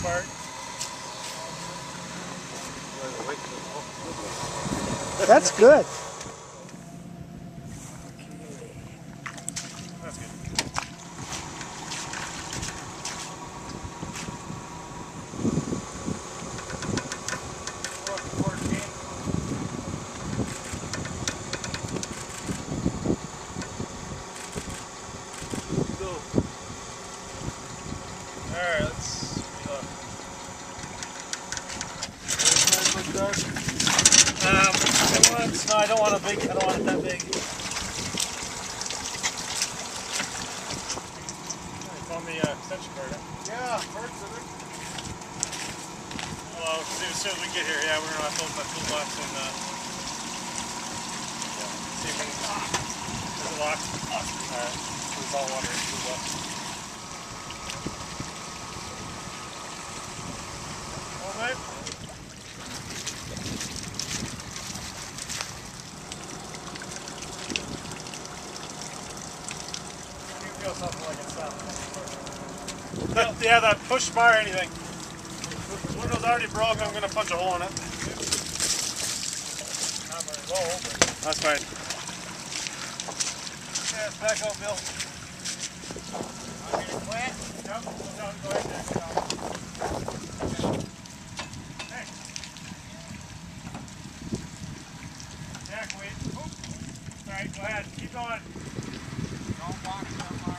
part. That's good. That's good. Alright, let's reload. No, I don't want a big, I don't want it that big. It's on the extension cord, huh? Yeah, parts of it. Well, as soon as we get here, yeah, we're going to have to open my toolbox and see if it's locked. Is it locked? Alright, there's all water in the toolbox. All right. Something like it's that. Yeah, that push bar or anything. The window's already broke, I'm going to punch a hole in it. Not very low, but... That's fine. Yeah, it's back up, Bill. I'm going to quit? Yep, go ahead there. Hey. Jack, wait. Alright, go ahead. Keep going. Don't box them up.